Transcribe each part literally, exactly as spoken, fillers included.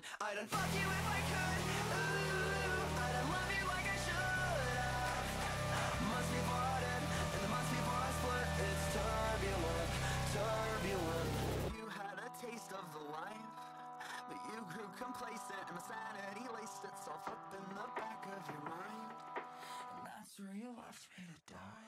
I done fuck you if I could. Ooh, I done love you like I should have. Months before I did, and the months before I split. It's turbulent, turbulent. You had a taste of the life, but you grew complacent, and the sanity laced itself up in the back of your mind. And that's where you left me to die.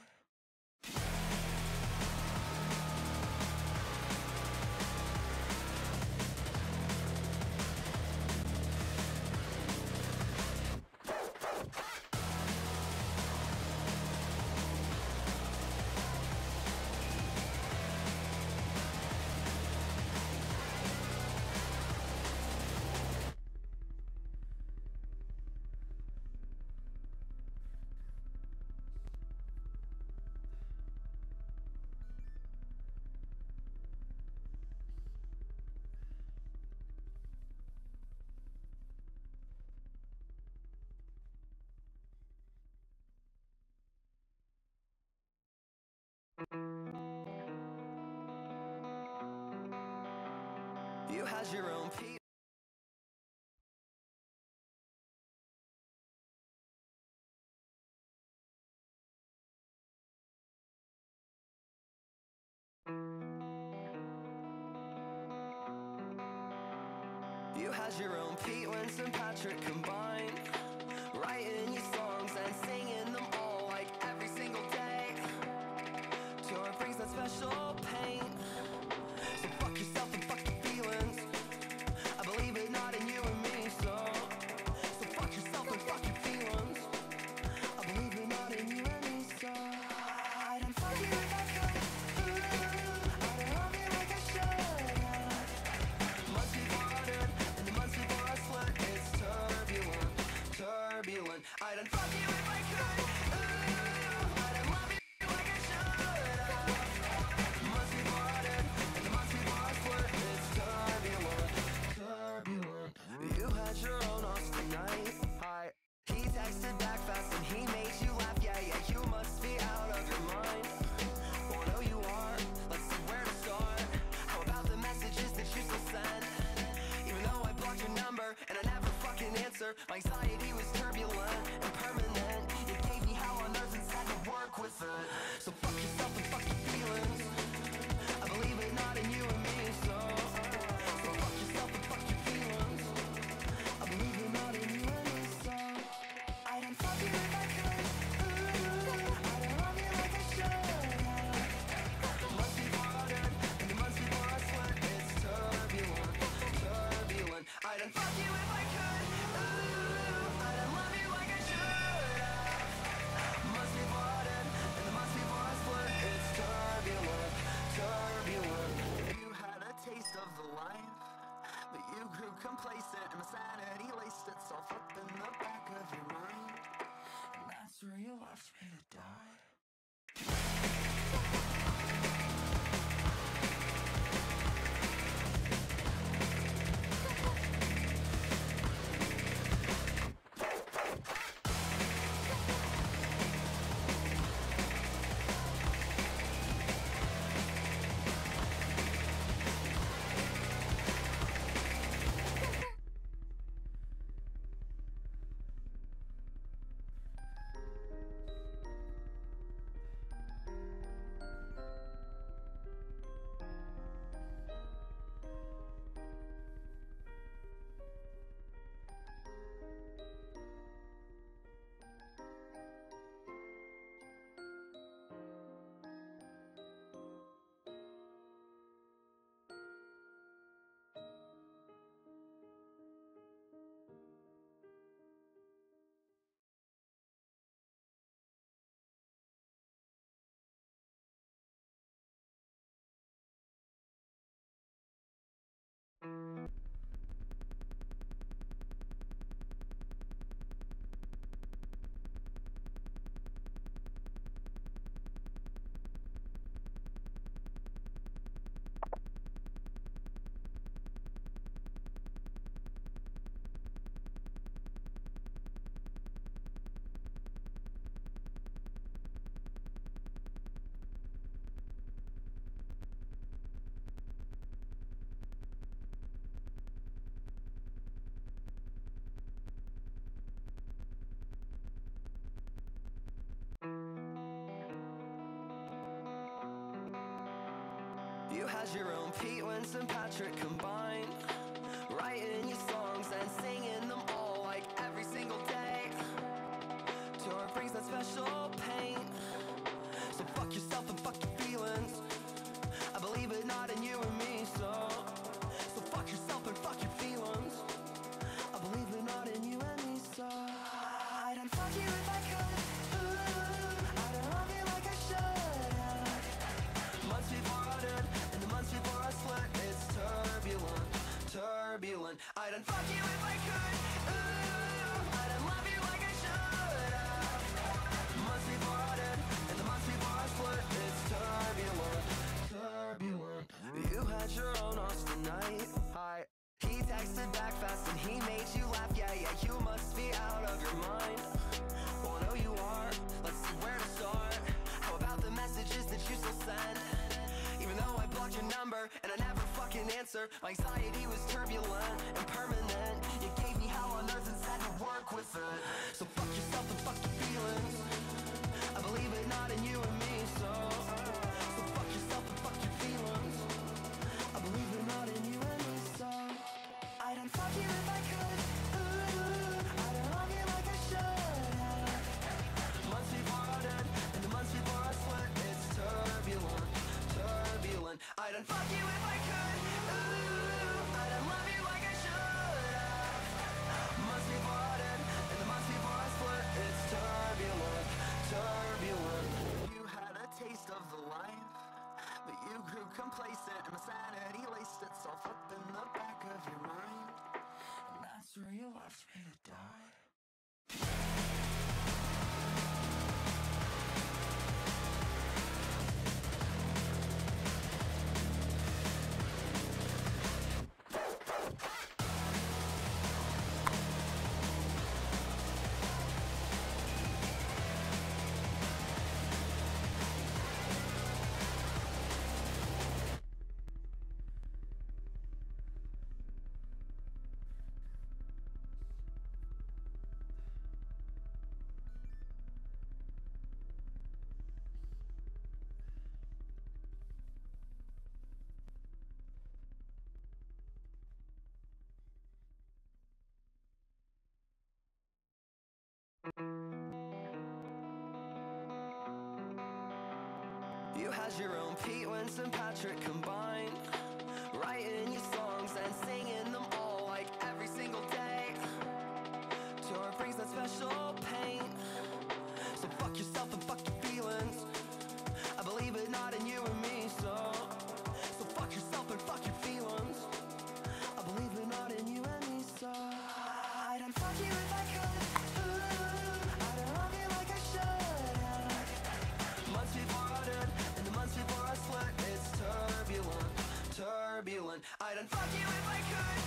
You had your own people. You had your own Pete, Wentz, and Patrick combined, writing your songs and singing them all like every single day. Tour brings that special pain. So fuck yourself and fuck your feelings. I believe it not in you and me, so So fuck yourself and fuck your feelings. I believe it not in you and me, so I don't fuck you if I could. Ooh, I don't love you like I should have. Months before I did, and the months before I split. It's turbulent, turbulent. I don't fuck you if I could. Ooh, I don't love you like I should have. Months before I did, and the months before I split. It's turbulent, turbulent. You had your own Austin night. Hi. He texted back fast and he made you laugh. Yeah, yeah, you must be out of your mind. Well, I know you are. Let's see where to start. How about the messages that you still send? Even though I blocked your number and I never fucking answer, my anxiety was turbulent and permanent. It gave me hell on earth and had to work with it. So fuck yourself and fuck your feelings. I believe it not in you and me, so So fuck yourself and fuck your feelings. I believe it not in you and me, so I don't fuck you if I could. Ooh, I don't love you like I should have. Months before I did, and the months before I split. It's turbulent, turbulent. I don't fuck you if I could. Ooh, I don't love you like I should have. Months before I did, and the months before I split. It's turbulent, turbulent. You had a taste of the life, but you grew complacent, and the sanity laced itself up in the back of your mind. And that's where you left me to die. has your own Pete, Winston, Patrick combined, writing your songs and singing them all like every single day. Tour brings that special pain. So fuck yourself and fuck your feelings. I believe it not in you and me, so So fuck yourself and fuck your feelings. I believe it not in you and me, so I don't fuck you if I could. Ooh, I don't love you like I should have. Months before I did, and the months before I split, it's turbulent, turbulent. I don't fuck you if I could. Ooh, I don't love you like I should have. Months before I did, and the months before I split, it's turbulent, turbulent. You had your own Austin night. Hi. He texted back fast and he made you laugh. Yeah, yeah, you must be out of your mind. Well, no, you are. Let's see where to start. How about the messages that you still send? Even though I blocked your number and I never fucking answer, my anxiety was turbulent and permanent. You gave me hell on earth and said to work with it. So fuck yourself and fuck your feelings. I believe it not in you and me, so So fuck yourself and fuck your feelings. I believe it not in you and me, so I don't fuck you if I could. Ooh, I don't love you like I should have. Months before I did, and the months before I split, it's turbulent, turbulent. I don't fuck you if I could. Ooh, I don't love you like I should have. Months before I did, and the months before I split, it's turbulent, turbulent. You had a taste of the life, but you grew complacent and my sanity laced itself up in the back of your mind. And that's where you left me to die. You had your own Pete, Winston, Patrick combined, writing your songs and singing them all like every single day. Tour brings that special pain. So fuck yourself and fuck your feelings. I believe it not in you and me, so So fuck yourself and fuck your feelings. I believe it not in you and me, so I don't fuck you if I could. Ooh, I don't love you like I should have. Months before I did, and the months before I split, it's turbulent, turbulent. I don't fuck you if I could.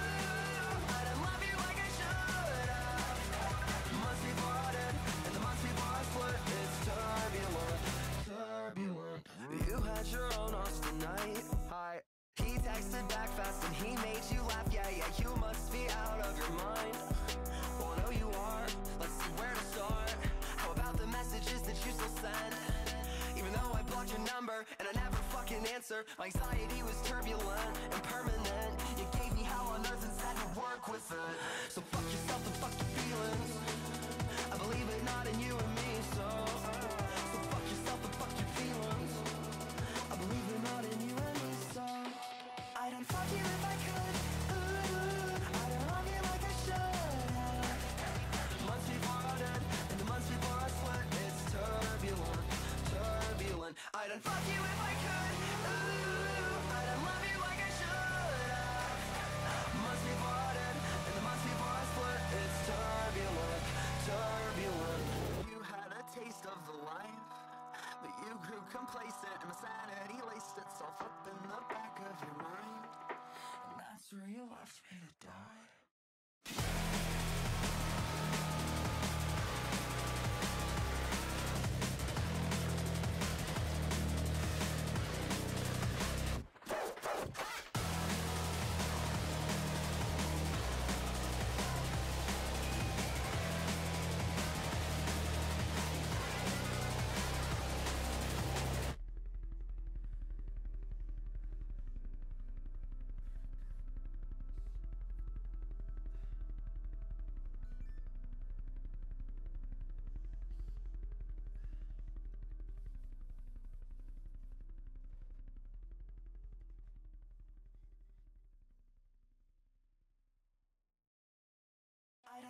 Ooh, I don't love you like I should have. Months before I did, and the months before I split, it's turbulent, turbulent. You had your own Austin night. Hi. He texted back fast and he made you laugh. Yeah, yeah, you must be out of your mind. Well, no, you are. Let's see where to start. How about the messages that you still send? Even though I blocked your number and I never fucking answer, my anxiety was turbulent and permanent. You gave me hell on earth and said to work with it. So fuck yourself and fuck your feelings. I believe it not in you and me, so So fuck yourself and fuck your feelings. I believe it not in you and me, so I don't fuck you if I could. Ooh, I don't love you like I should have. Months before I did, and the months before I split, it's turbulent, turbulent. I don't fuck you if I could. Ooh, I don't love you like I should have. Months before I did, and the months before I split, it's turbulent, turbulent. You had a taste of the life, but you grew complacent and my sanity laced itself up in the back of your mind. And that's where you left me to die.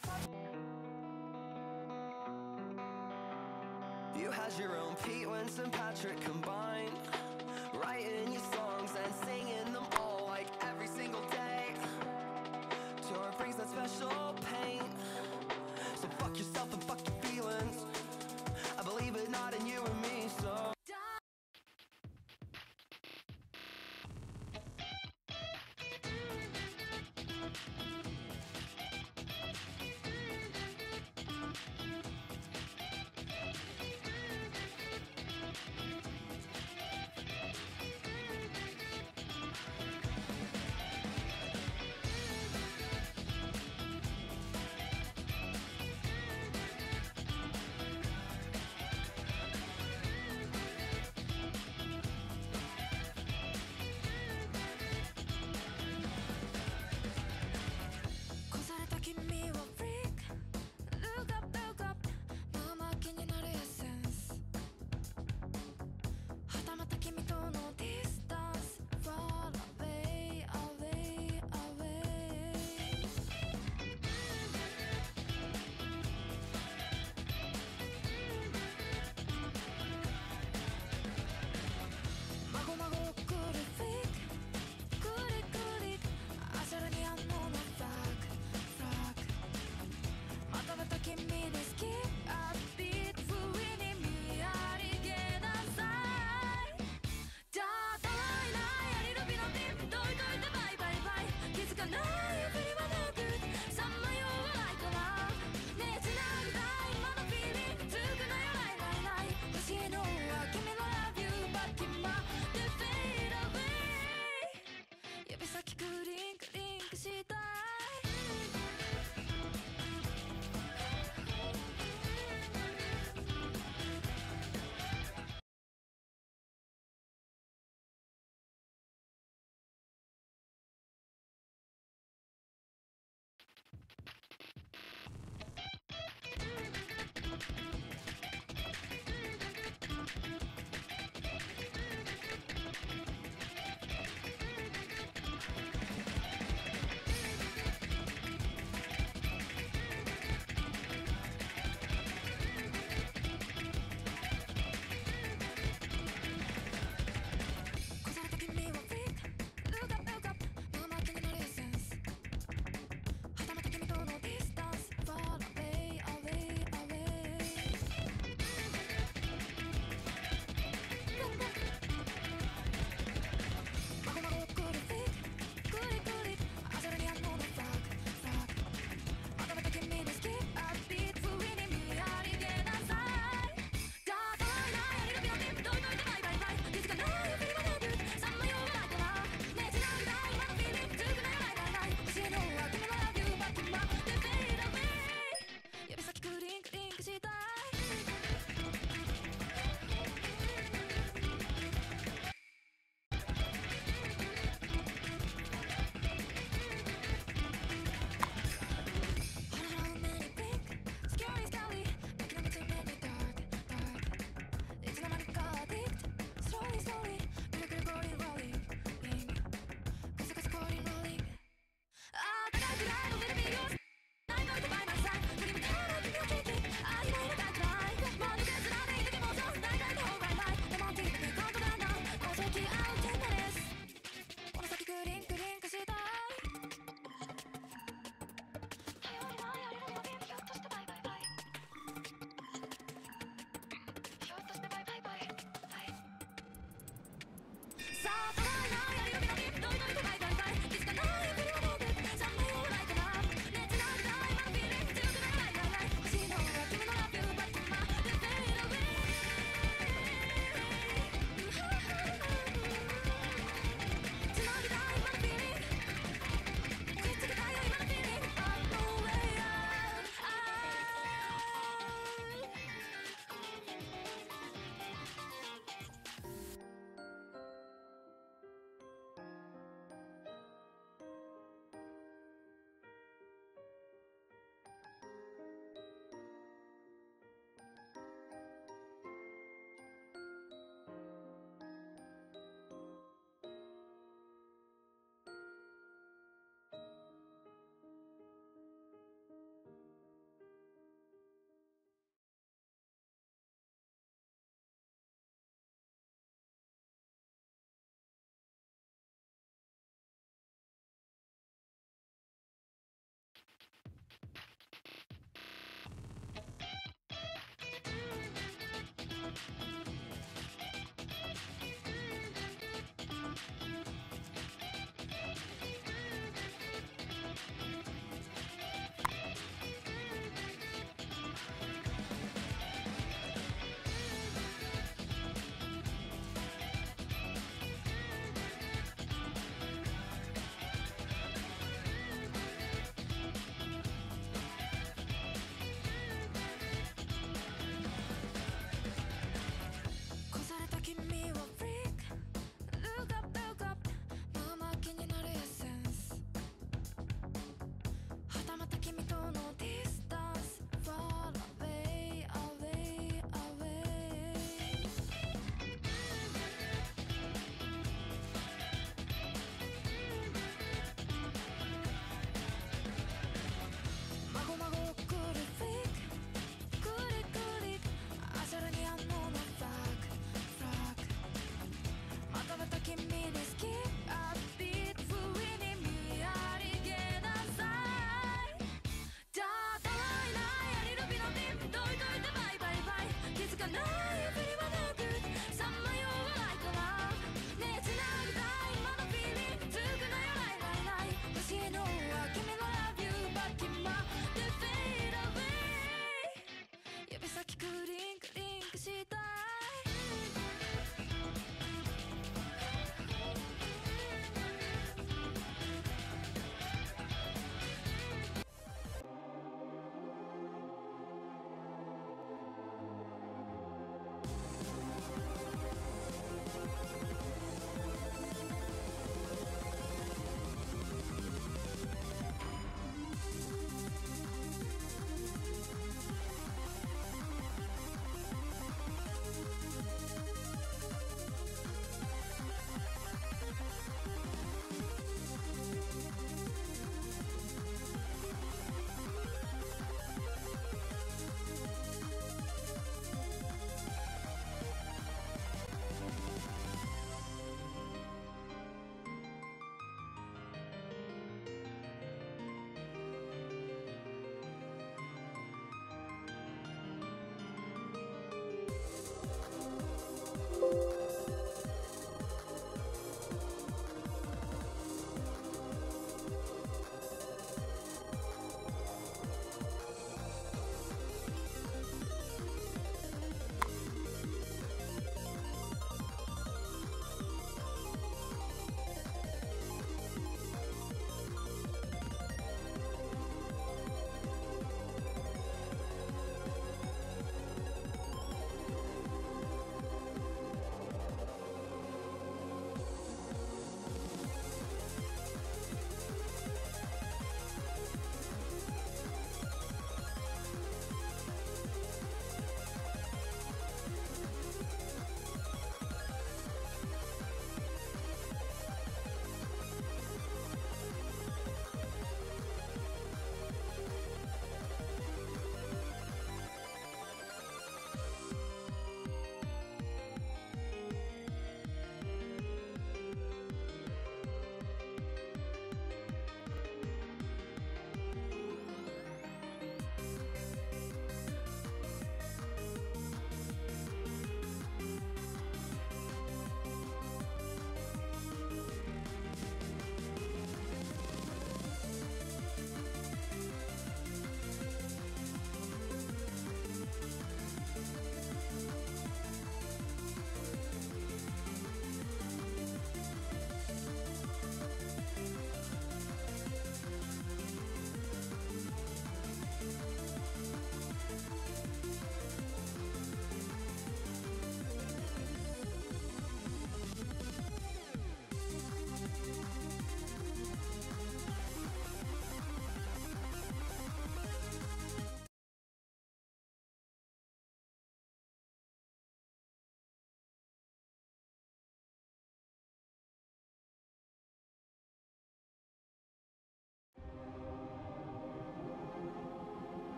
You had your own Pete, Wentz, and Patrick combined, writing your songs and singing them all like every single day. Tour brings that special pain. So fuck yourself and fuck your feelings. I believe it not in you and me, so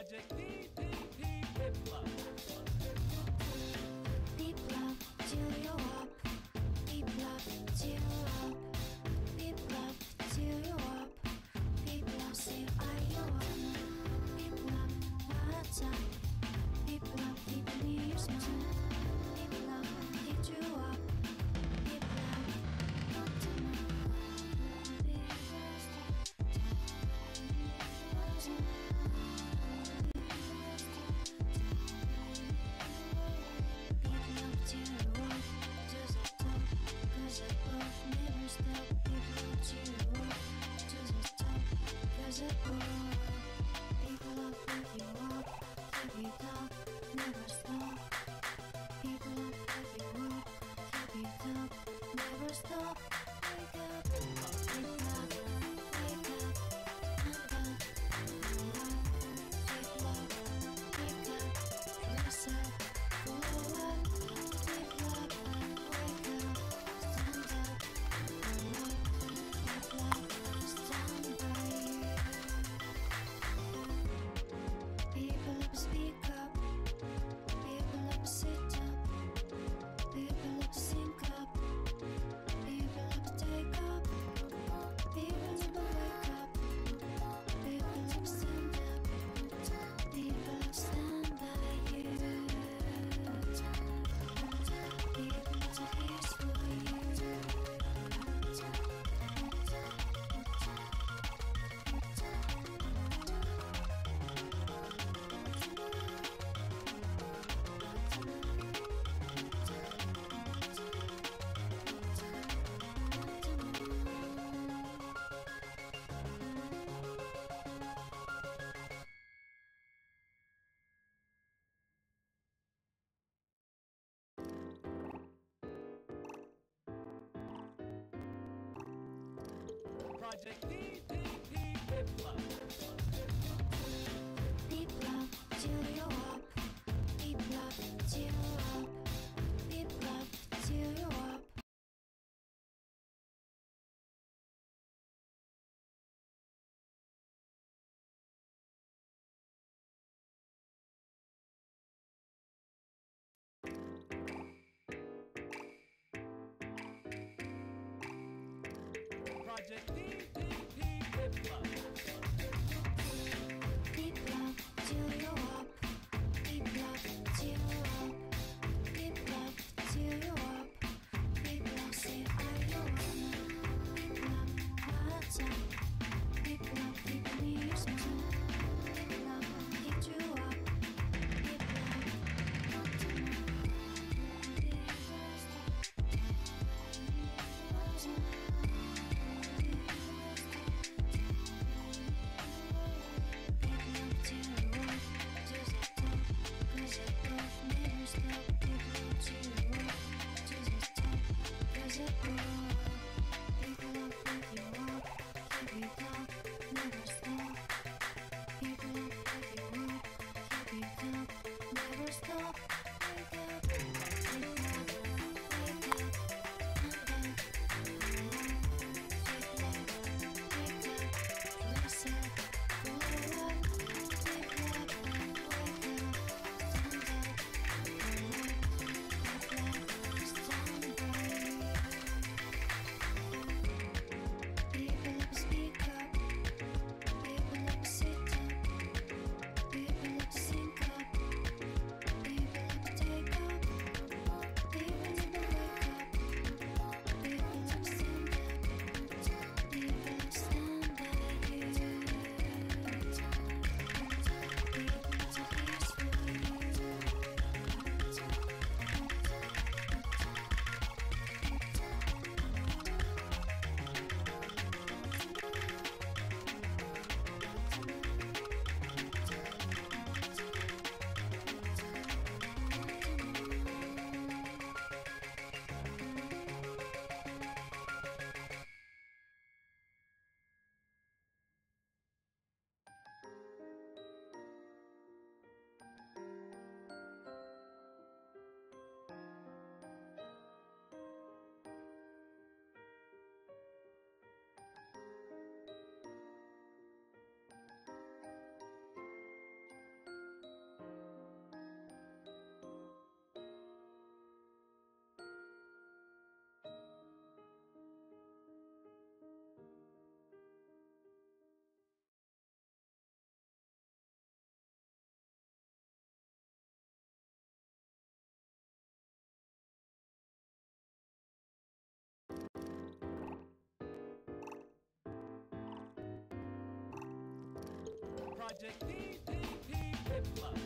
Project P P P Hip Club. Deep love, cheer you up. Deep love, cheer you up. Deep love, cheer you up. Deep love, say are you up? Deep love, what's up? Deep love, deep in your smile. Deep love, lift you up. Deep love, not to know. Deep love, cheer you up. Just a talk, 'cause I love never stop. Deep love, cheer you up. Just a talk, 'cause I love. Deep love, lift you up. Keep it up, never stop. Deep love, lift you up. Keep it up, never stop. Wake up, deep love, wake up, and then deep love, wake up, listen, forward. Deep love, wake up, stand up, love, deep love, stand by you. People up, speak up. People up, sit up. People up, sync up. People up, take up. People up, wake up. People up, stand up. People up, stand by you. People up, here's for you. Project P P P Hip Club. Deep love, cheer you up. Deep love, cheer you up. Deep love, cheer you up. Project P P P Hip Club. Deep love, cheer you up. Deep love, cheer you up. Deep love, cheer you up. Deep love, say are you up? Deep love, what's up? Deep love, deep in your smile. Deep love, lift you up. Deep love, not to know. Deep love, Never stop, wake up, wake up, wake up, and then deep love, wake up, listen, forward. Deep love, wake up, stand up, love, deep love, stand by you. People up, speak up. People project T T P Hip Club.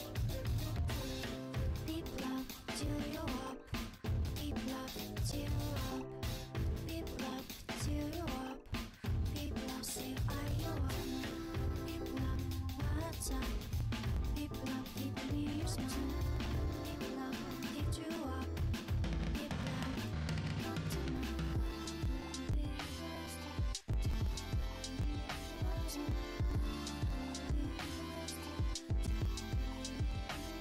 Deep love, till you up. Deep love, till you up. Deep love, till you up. Deep love, say are you up? Deep love, what's up? Deep love, deep me your smile. Deep love, lift you up. Deep love, not tonight. Deep love,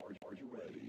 Are, are you ready?